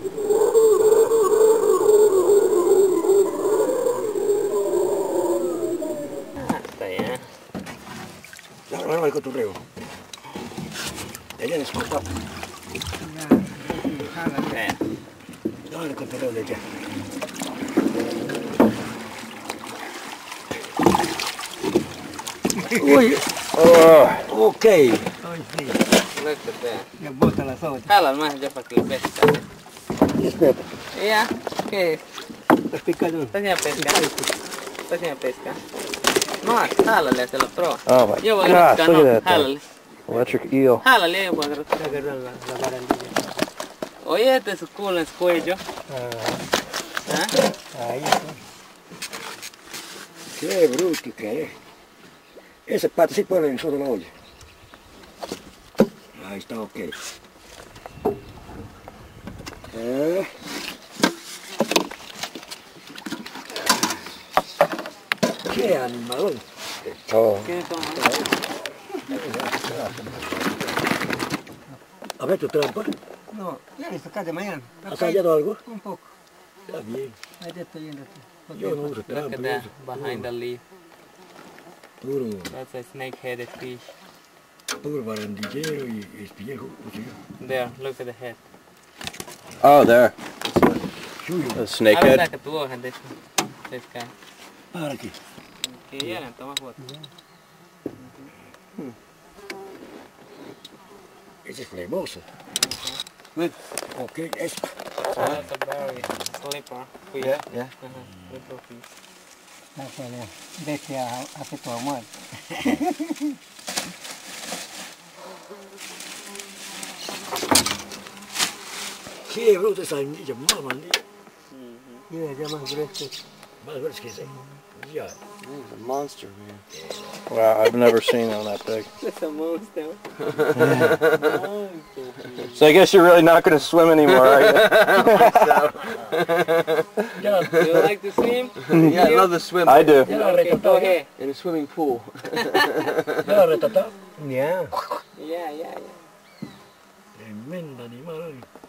Basta ya. No hay coturreo. Ella disculpa. No hay coturreo de ella. Uy. Ok. Ay, sí. Look at that. Ya bota la soda. Jálalo más ya para que lo pesca. Espera. Ya, ¿qué es? Estás picando. Estás haciendo pesca. Estás haciendo pesca. Más, jálale, se lo prueba. Oh my Yo voy a gosh, pescar, look no, at that thing. jálale. Electric eel. Jálale, yo voy a agarrar. Agarrar la barandilla. Oye, este es su culo en su cuello. ¿Ah? Ahí está. Qué bruto que es. Ese pato sí puede en solo la olla. Ahí está, ok. Qué animalón. Oh. ¿Qué toma? A ver tu trampa. No, ya listo, acá de mañana. ¿Has hallado algo? Un poco. Está bien. Ahí te estoy yendo. Yo no uso Look trampa. at yo that, uso behind the leaf. puro, That's a snake-headed fish. puro barandillero y espillejo. There, look at the head. Oh, there. Suyo. A Abre snakehead. saca tu hoja de pescar. Para aquí. Que llegan, toma foto. Ese es flemoso. Good. Ok, eso. That's a very slipper fish. yeah. Slipper fish. No puede. Bestia hace tu amor. Qué bruto esa anilla, mamá. Mira, ya más grueso. Más grueso que ese. Ya. He's a monster, man. Wow, I've never seen one that big. That's a monster. So I guess you're really not going to swim anymore, are you? Do you like to swim? Yeah, I love the swim. I do. Okay, go ahead. In a swimming pool. ¿Ya la retatado? Ya. Yeah. Tremendo animal.